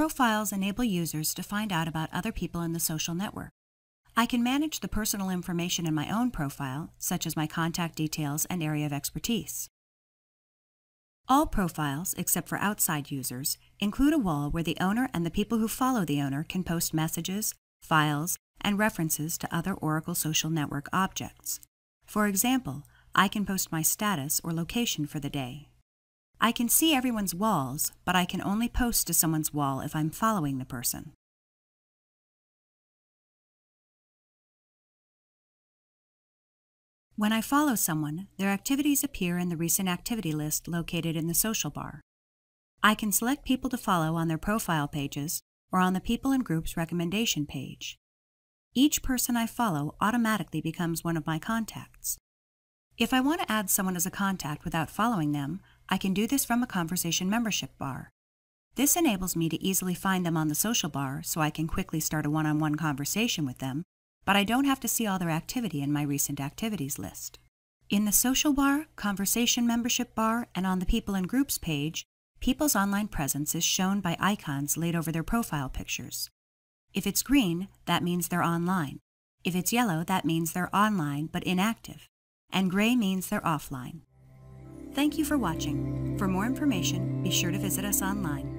Profiles enable users to find out about other people in the social network. I can manage the personal information in my own profile, such as my contact details and area of expertise. All profiles, except for outside users, include a wall where the owner and the people who follow the owner can post messages, files, and references to other Oracle Social Network objects. For example, I can post my status or location for the day. I can see everyone's walls, but I can only post to someone's wall if I'm following the person. When I follow someone, their activities appear in the recent activity list located in the social bar. I can select people to follow on their profile pages or on the People and Groups recommendation page. Each person I follow automatically becomes one of my contacts. If I want to add someone as a contact without following them, I can do this from a conversation membership bar. This enables me to easily find them on the social bar so I can quickly start a one-on-one conversation with them, but I don't have to see all their activity in my recent activities list. In the social bar, conversation membership bar, and on the People and Groups page, people's online presence is shown by icons laid over their profile pictures. If it's green, that means they're online. If it's yellow, that means they're online but inactive. And gray means they're offline. Thank you for watching. For more information, be sure to visit us online.